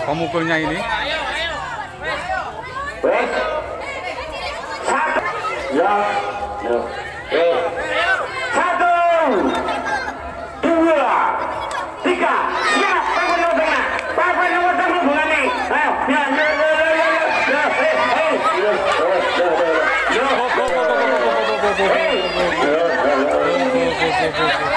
pemukulnya ini. Ya, satu, dua, tiga, siap. Pakai nomor tengah, pakai nomor tengah hubungannya. Ayo, ya.